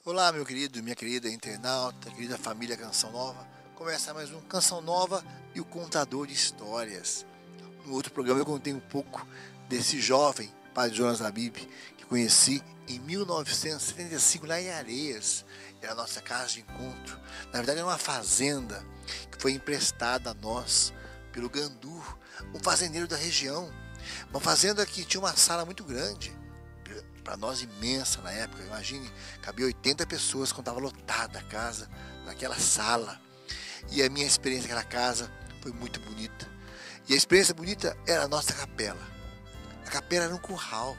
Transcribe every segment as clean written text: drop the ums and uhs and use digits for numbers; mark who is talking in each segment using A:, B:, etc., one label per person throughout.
A: Olá, meu querido, minha querida internauta, querida família Canção Nova. Começa mais um Canção Nova e o Contador de Histórias. No outro programa eu contei um pouco desse jovem Padre Jonas Habib que conheci em 1975 lá em Areias. Era a nossa casa de encontro. Na verdade era uma fazenda que foi emprestada a nós pelo Gandu, um fazendeiro da região. Uma fazenda que tinha uma sala muito grande, para nós imensa na época. Imagine, cabia 80 pessoas quando estava lotada a casa, naquela sala. E a minha experiência naquela casa foi muito bonita. E a experiência bonita era a nossa capela. A capela era um curral.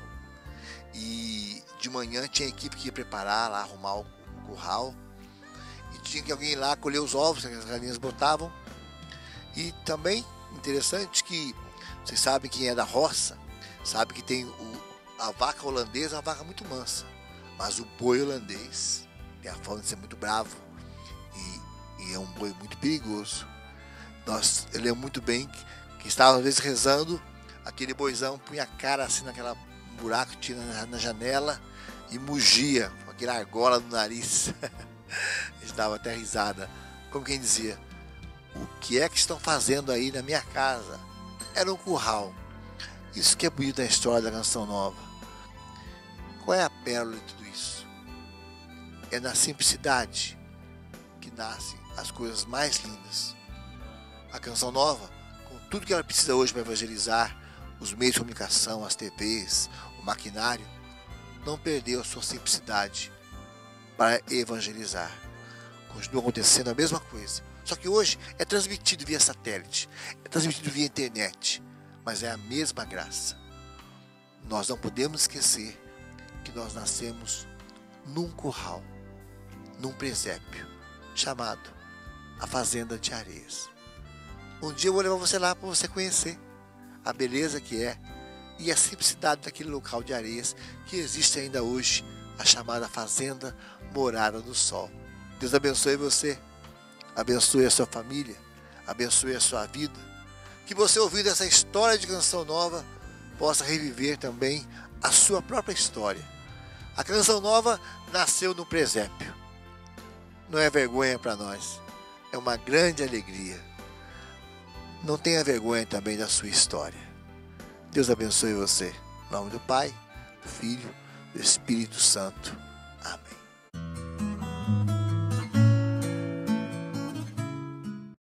A: E de manhã tinha a equipe que ia preparar lá, arrumar o curral. E tinha que alguém ir lá colher os ovos que as galinhas botavam. E também, interessante que, vocês sabem quem é da roça, sabe que tem a vaca holandesa é uma vaca muito mansa, mas o boi holandês tem a fama de ser muito bravo e é um boi muito perigoso. Eu lembro muito bem que estava às vezes rezando, aquele boizão punha a cara assim naquela buraco que tinha na janela e mugia com aquela argola no nariz. Eles davam até risada, como quem dizia: o que é que estão fazendo aí na minha casa? Era um curral. Isso que é bonito na história da Canção Nova. Qual é a pérola de tudo isso? É na simplicidade que nascem as coisas mais lindas. A Canção Nova, com tudo que ela precisa hoje para evangelizar, os meios de comunicação, as TVs, o maquinário, não perdeu a sua simplicidade para evangelizar. Continua acontecendo a mesma coisa. Só que hoje é transmitido via satélite, é transmitido via internet, mas é a mesma graça. Nós não podemos esquecer que nós nascemos num curral, num presépio, chamado a Fazenda de Areias. Um dia eu vou levar você lá para você conhecer a beleza que é e a simplicidade daquele local de Areias que existe ainda hoje, a chamada Fazenda Morada do Sol. Deus abençoe você, abençoe a sua família, abençoe a sua vida. Que você, ouvindo essa história de Canção Nova, possa reviver também a sua própria história. A Canção Nova nasceu no presépio. Não é vergonha para nós, é uma grande alegria. Não tenha vergonha também da sua história. Deus abençoe você. Em nome do Pai, do Filho, do Espírito Santo.